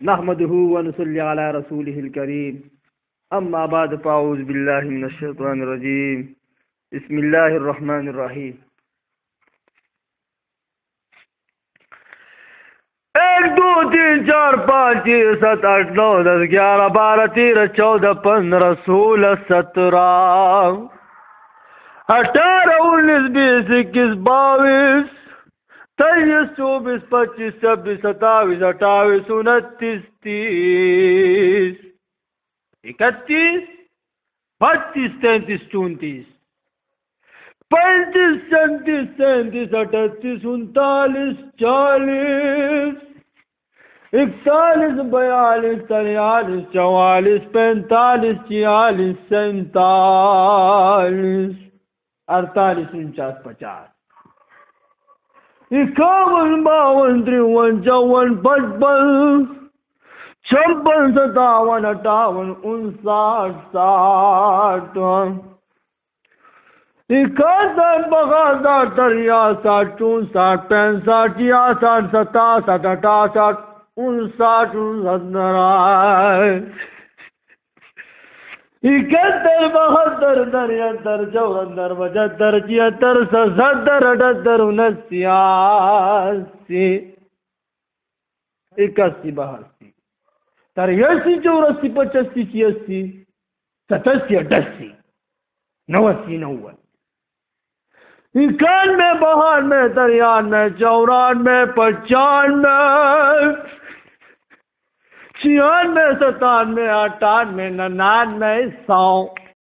नहमदुहु व नुसल्ली अला रसूलिहिल करीम। अम्मा बाद फ़अऊज़ु बिल्लाहि मिनश शैतानिर रजीम। बिस्मिल्लाहिर रहमानिर रहीम। 1 2 3 4 5 6 7 8 9 10 11 12 13 14 15 16 17 18 19 20 21 22 23 24 25 26 27 28 29 30 31 32 33 34 35 37 37 38 39 40 41 42 43 44 45 46 47 48 49 50 51 52 53 54 55 56 57 58 59 60 61 62 63 64 65 66 67 68 69 71 72 73 74 75 76 77 78 79 81 82 83 84 85 86 87 88 89 90 91 92 93 94 95 96 97 98 99 100